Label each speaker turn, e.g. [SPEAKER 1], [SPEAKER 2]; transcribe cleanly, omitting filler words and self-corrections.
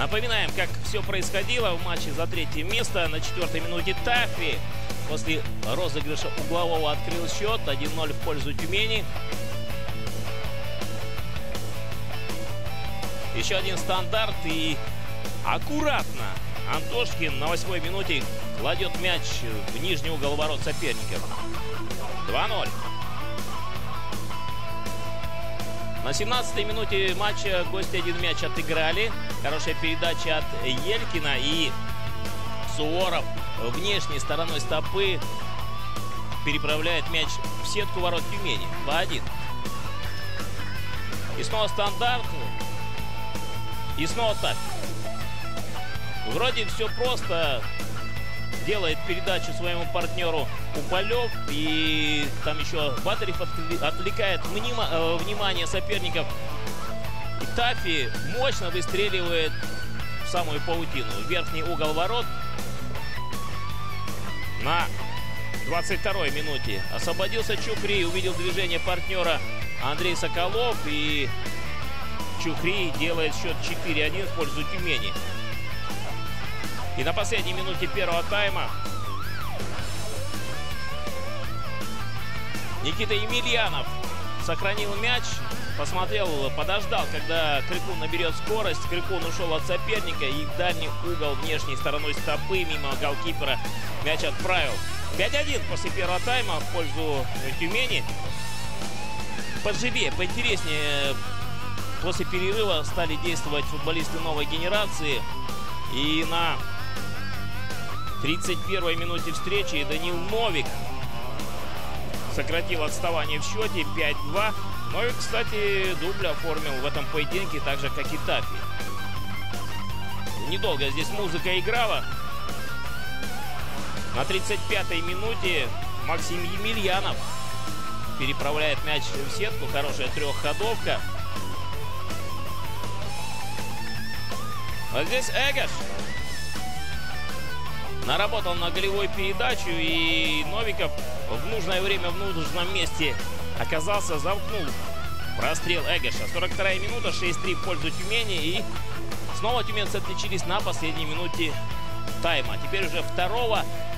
[SPEAKER 1] Напоминаем, как все происходило в матче за третье место. На 4-й минуте Таффи после розыгрыша углового открыл счет. 1-0 в пользу Тюмени. Еще один стандарт и аккуратно Антошкин на 8-й минуте кладет мяч в нижний угол ворот соперников. 2-0. На 17-й минуте матча гости один мяч отыграли. Хорошая передача от Елькина, и Суворов внешней стороной стопы переправляет мяч в сетку ворот Тюмени. 2-1. И снова стандарт. И снова так. Вроде все просто. Делает передачу своему партнеру Уполев. И там еще Батарев отвлекает внимание соперников. И Таффи мощно выстреливает в самую паутину. В верхний угол ворот. На 22-й минуте освободился Чухри. Увидел движение партнера Андрей Соколов. И Чухри делает счет 4-1 в пользу Тюмени. И на последней минуте первого тайма Никита Емельянов сохранил мяч, посмотрел, подождал, когда Крикун наберет скорость. Крикун ушел от соперника и в дальний угол внешней стороной стопы мимо голкипера мяч отправил. 5-1 после первого тайма в пользу Тюмени. Поживее, поинтереснее после перерыва стали действовать футболисты новой генерации. И на 31-й минуте встречи Данил Новик сократил отставание в счете 5-2. Новик, кстати, дубль оформил в этом поединке, так же, как и Таффи. Недолго здесь музыка играла. На 35-й минуте Максим Емельянов переправляет мяч в сетку. Хорошая трехходовка. А здесь Эгеш наработал на голевую передачу, и Новиков в нужное время в нужном месте оказался, замкнул прострел Эгеша. 42-я минута, 6-3 в пользу Тюмени, и снова тюменцы отличились на последней минуте тайма. Теперь уже второго